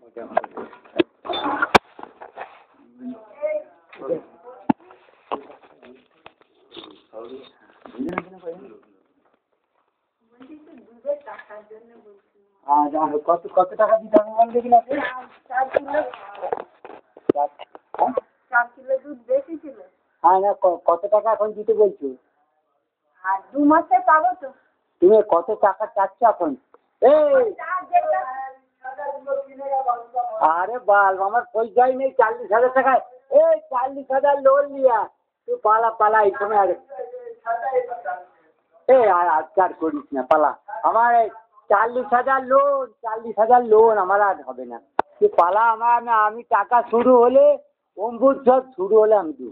কত কত টাকা দিতে হবে বল দেখি না? 4 কিলো দুধ বেশি ছিল। হ্যাঁ না, কত টাকা এখন দিতে বলছো? আর 2 মাসে পাবো তো। তুমি কত টাকা চাচ্ছ এখন? এই আরে বাল, আমার পয়সাই নেই 40,000 টাকায়। এই 40,000 লোন লিয়া তুই পালা পালা এই সময়। আরে এই আজকাল করিস না, পালা। আমার 40,000 লোন, 40,000 লোন আমার আর হবে না। তুই পালা, আমার না, আমি টাকা শুরু হলে অম্বুসব শুরু হলে আমি দেবো।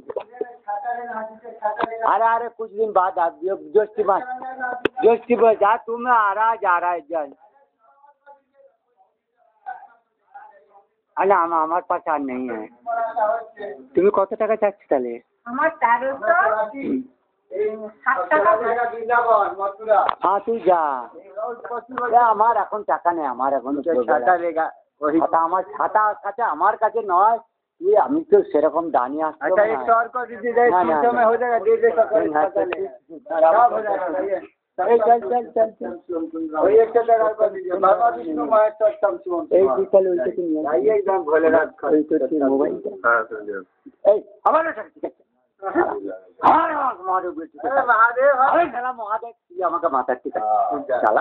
अरे अरे कुछ दिन बाद आप ज्येष्ठी मास जा तुम आ रहा है जल। अरे আমার পাশ আর নেই। তুমি কত টাকা চাচ্ছ তাহলে? আমার 1360 টাকা। হ্যাঁ তুই যা, আমার এখন টাকা নেই। আমার এখন ছাতা লেগা, আমার ছাতা কাছে আমার কাছে নয়। আমি তো সেরকম দানি আসতো না। আমাকে মাথার ঠিক আছে চালা।